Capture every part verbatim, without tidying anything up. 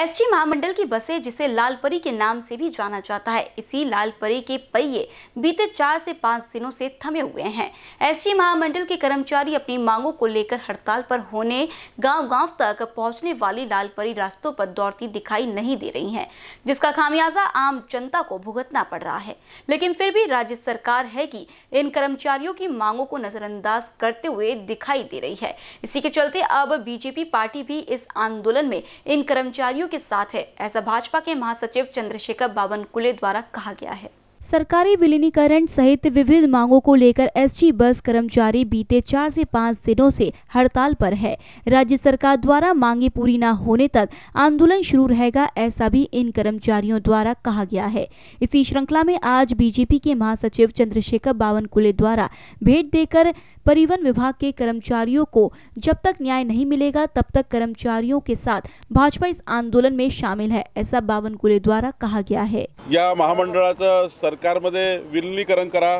ST महामंडल की बसें, जिसे लाल परी के नाम से भी जाना जाता है, इसी लाल परी के पहिए बीते चार से पाँच दिनों से थमे हुए हैं। एसटी महामंडल के कर्मचारी अपनी मांगों को लेकर हड़ताल पर होने गांव-गांव तक पहुंचने वाली लाल परी रास्तों पर दौड़ती दिखाई नहीं दे रही हैं, जिसका खामियाजा आम जनता को भुगतना पड़ रहा है। लेकिन फिर भी राज्य सरकार है कि इन कर्मचारियों की मांगों को नजरअंदाज करते हुए दिखाई दे रही है। इसी के चलते अब बीजेपी पार्टी भी इस आंदोलन में इन कर्मचारियों के साथ है, ऐसा भाजपा के महासचिव चंद्रशेखर बावनकुले द्वारा कहा गया है। सरकारी विलीनीकरण सहित विविध मांगों को लेकर एसटी बस कर्मचारी बीते चार से पाँच दिनों से हड़ताल पर है। राज्य सरकार द्वारा मांगे पूरी न होने तक आंदोलन शुरू रहेगा, ऐसा भी इन कर्मचारियों द्वारा कहा गया है। इसी श्रृंखला में आज बीजेपी के महासचिव चंद्रशेखर बावनकुले द्वारा भेंट देकर परिवहन विभाग के कर्मचारियों को जब तक न्याय नहीं मिलेगा तब तक कर्मचारियों के साथ भाजपा इस आंदोलन में शामिल है, ऐसा बावनकुले द्वारा कहा गया है। या महामंडळाचं सरकारमध्ये विलीनीकरण करा,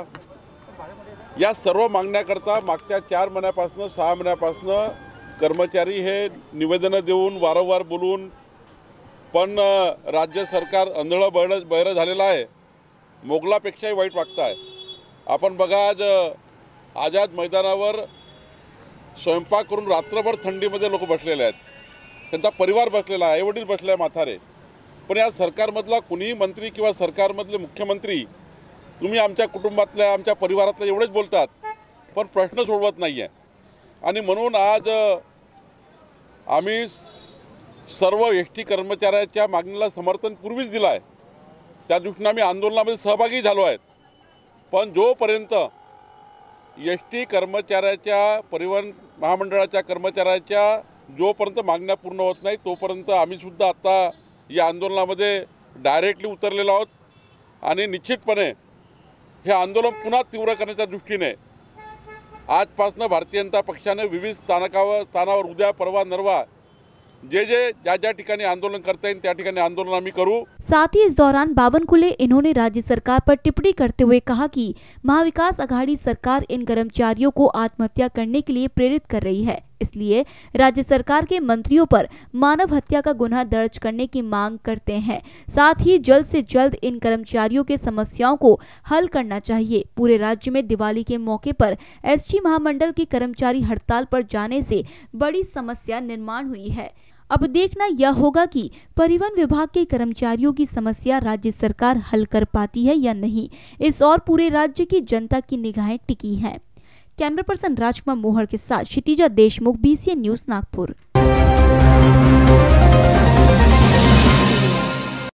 या सर्व मागण्याकरता मागच्या चार महिन्यापासून सहा महिन्यापासून कर्मचारी हे निवेदन देऊन वारंवार बोलून पण राज्य सरकार आंधळं बळं बहिरं झालेलं आहे। मोगलापेक्षाही वाईट वागताय। आपण बघा, आज आझाद मैदानावर स्वयंपाक करून रात्रभर थंडीमध्ये लोक बसलेले आहेत, त्यांचा परिवार बसलेला आहे, आईवडील बसले आहे म्हातारे। पण या सरकारमधला कुणीही मंत्री किंवा सरकारमधले मुख्यमंत्री तुम्ही आमच्या कुटुंबातल्या आमच्या परिवारातल्या एवढेच बोलतात, पण प्रश्न सोडवत नाही आहे। आणि म्हणून आज आम्ही सर्व एसटी कर्मचाऱ्याच्या मागणीला समर्थन पूर्वीच दिलं आहे, त्या दृष्टीने आम्ही आंदोलनामध्ये सहभागी झालो आहेत। पण जोपर्यंत एसटी कर्मचाऱ्याच्या परिवहन महामंडळाच्या कर्मचाऱ्याच्या जोपर्यंत मागण्या पूर्ण होत नाही तोपर्यंत आम्ही सुद्धा आता या आंदोलनामध्ये डायरेक्टली उतरलेलो आहोत। आणि निश्चितपणे हे आंदोलन पुन्हा तीव्र करण्याच्या दृष्टीने आजपासून भारतीय जनता पक्षाने विविध स्थानकावर स्थानावर उद्या परवा नरवा जे जे ज्या ज्या ठिकाणी आंदोलन करते हैं त्या ठिकाणी आंदोलन आम्ही करू। साथ ही इस दौरान बावनकुले इन्होंने राज्य सरकार पर टिप्पणी करते हुए कहा कि महाविकास अघाड़ी सरकार इन कर्मचारियों को आत्महत्या करने के लिए प्रेरित कर रही है, इसलिए राज्य सरकार के मंत्रियों पर मानव हत्या का गुनाह दर्ज करने की मांग करते हैं। साथ ही जल्द से जल्द इन कर्मचारियों के समस्याओं को हल करना चाहिए। पूरे राज्य में दिवाली के मौके पर एसटी महामंडल के कर्मचारी हड़ताल पर जाने से बड़ी समस्या निर्माण हुई है। अब देखना यह होगा कि परिवहन विभाग के कर्मचारियों की समस्या राज्य सरकार हल कर पाती है या नहीं। इस और पूरे राज्य की जनता की निगाहें टिकी हैं। कैमरा पर्सन राजकुमार मोहर के साथ क्षितिजा देशमुख, बीसीएन न्यूज, नागपुर।